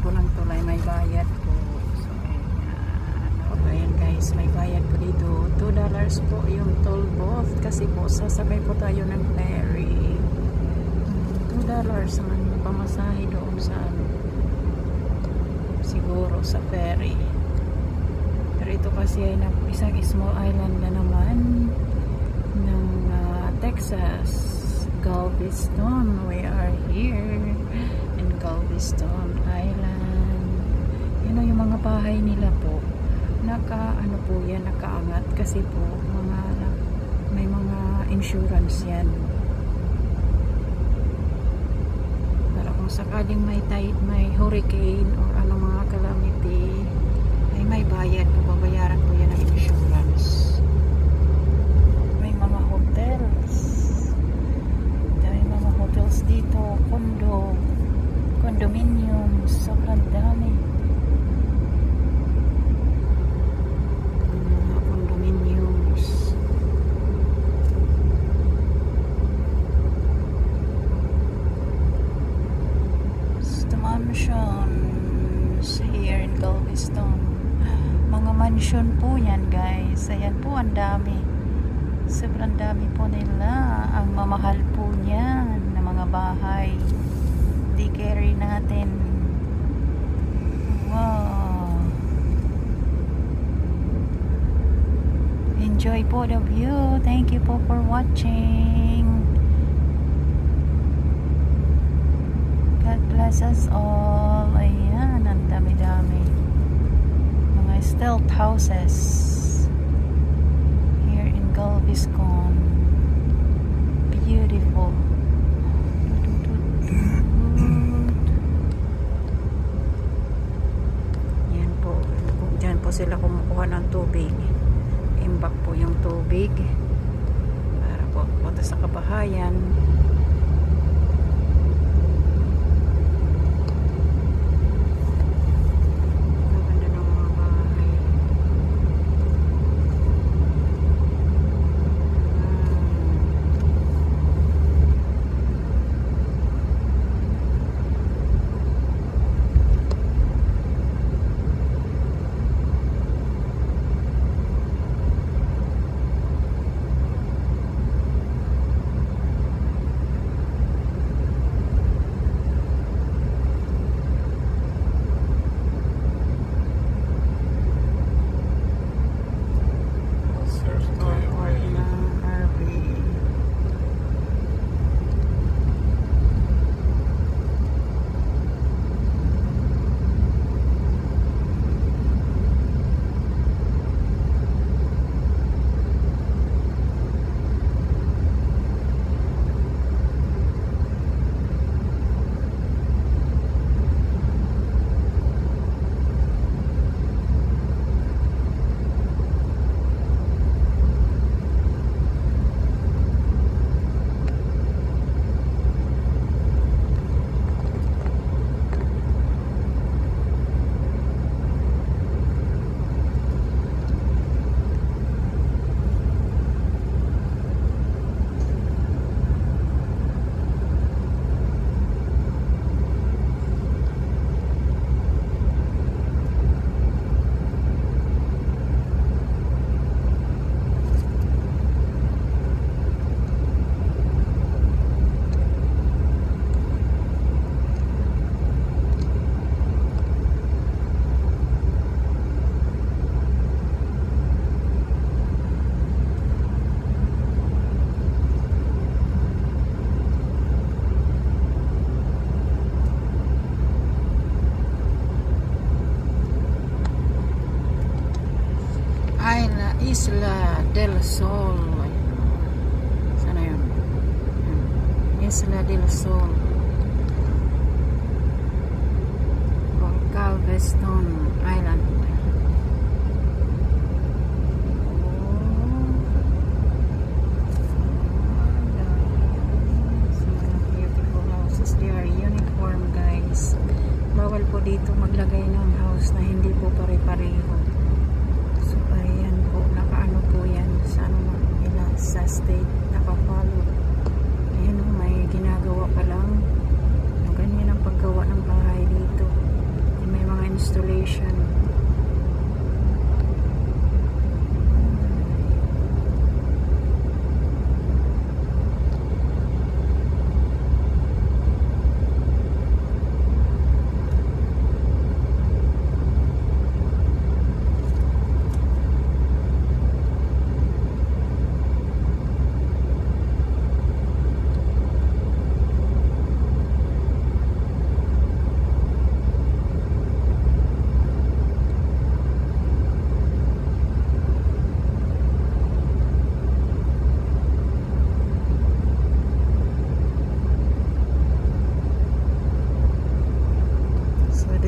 po ng tulay, may bayad po. So, ayan guys, may bayad po dito. $2 po yung toll booth kasi po sasakay po tayo ng ferry. $2 naman yung pamasahe doon sa siguro sa ferry. Pero ito kasi ay isang small island na naman ng Texas, Galveston. We are here in Galveston Island. Yun yung mga bahay nila po. Ano po yan, nakaangat kasi po may mga insurance yan. Para kung sakaling may hurricane or anong mga calamity, ay may bayad po, babayaran po yan ng insurance. May mga hotels. May mga hotels dito, condominiums, sobrang dami. Mga condominiums. The mansions here in Galveston. Mga mansion po yan guys. Ayan po, ang dami. Sobrang dami po nila. Ang mamahal po niyan na mga bahay. Di carry natin. Wow. Enjoy po the view. Thank you po for watching. God bless us all. Ayan, ang dami-dami. Mga stealth houses here in Galveston. Beautiful. Yan po. Diyan po sila kumukuha ng tubig. Imbak po yung tubig para po punta sa kabahayan. Isla del Sol. Sana yun? Isla del Sol o Galveston Island. Beautiful houses. They are uniform guys. Bawal po dito maglagay ng house na hindi po pare-pareho. So ayan po, nakaano po yan sa sa state, nakapalo. Ayan o, may ginagawa pa lang. Ganyan ang paggawa ng bahay dito.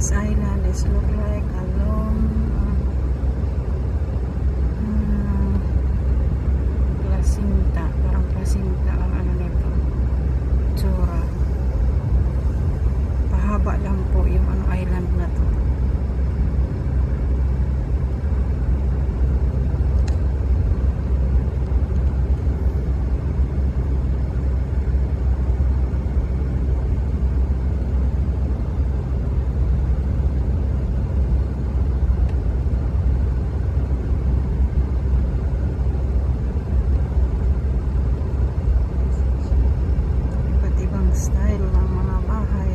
This island is look like a long plasinta, parang plasinta ang ano nito, tsura. Pahaba lang po yung ano island na to. Style ng mga bahay.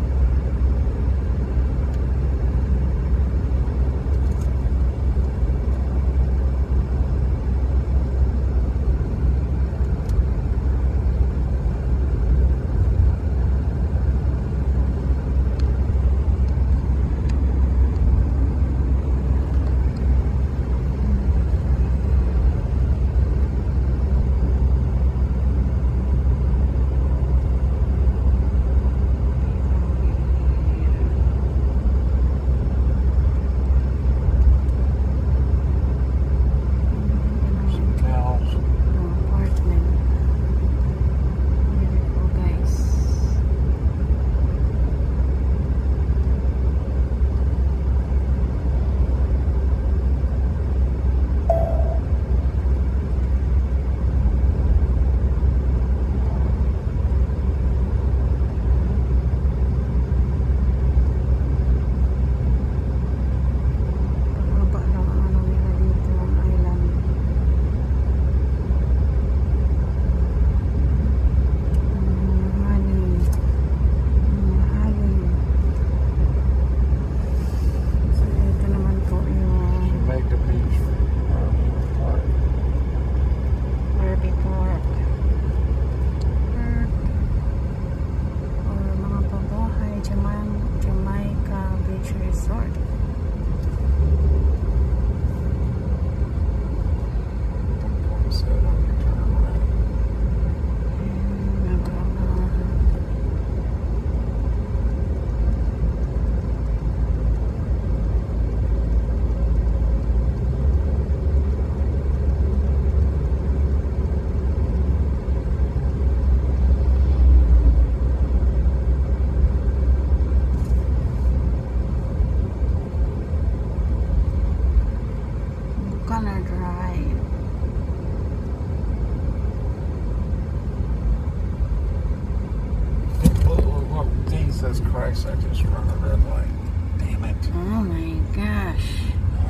Jesus Christ, I just run a red light. Damn it. Oh my gosh.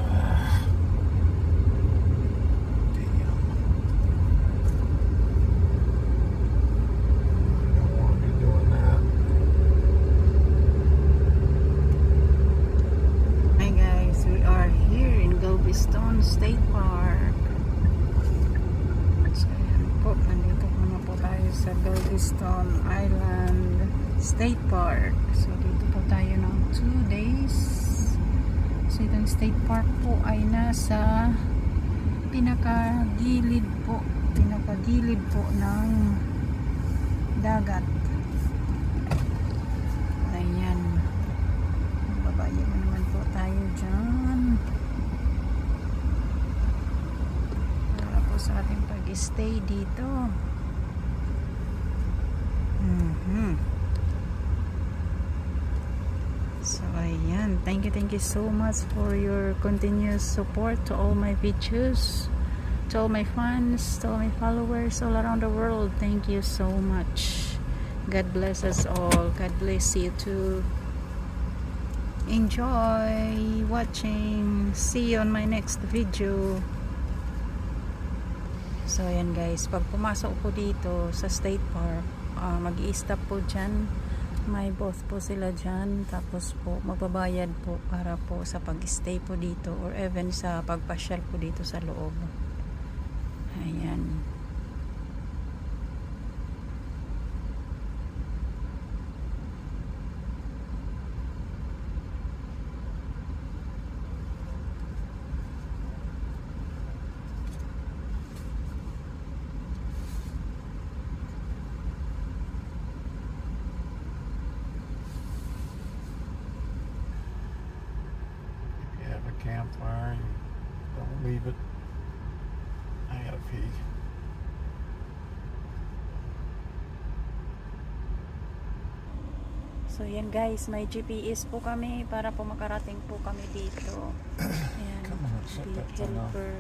Damn. I don't want to be doing that. Hi guys, we are here in Galveston State Park. So ayan po, nandito muna po tayo sa Galveston Island State Park. So dito po tayo ng 2 days. So itong State Park po ay nasa pinakagilid po ng dagat. Ayan, babayan na naman po tayo dyan para po sa ating pag-stay dito. So ayan, thank you so much for your continuous support to all my videos, to all my fans, to all my followers all around the world. Thank you so much. God bless us all. God bless you too. Enjoy watching. See you on my next video. So ayan guys, pag pumasok po dito sa State Park, mag-i-stop po dyan. May booth po sila dyan, tapos po magbabayad po para po sa pag-stay po dito or even sa pagpasyal po dito sa loob. Ayan. a campfire. You don't leave it. I gotta pee. So yan guys, may GPS po kami para po makarating po kami dito. Ayan, big helper.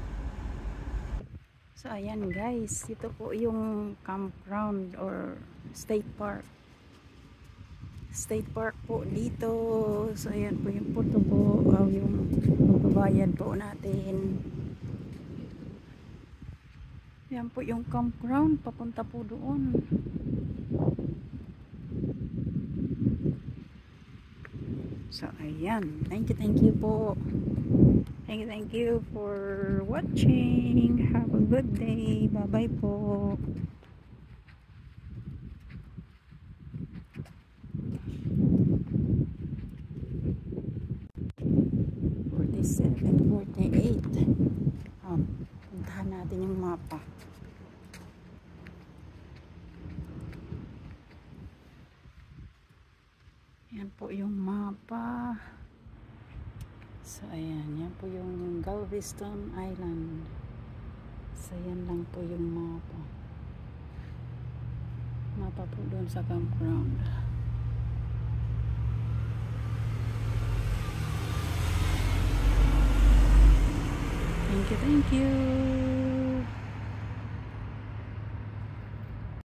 So ayan guys, ito po yung campground or state park. State park po dito. So ayan po yung photo po, yung pagbabayad po natin. Ayan po yung campground, papunta po doon. So ayan, thank you po. Thank you for watching. Have a good day. Bye bye po. 47:48. Puntahan natin yung mapa. Yan po yung mapa. So ayan, yan po yung Galveston Island. So yan lang po yung mapa. Mapa po doon sa campground. Thank you.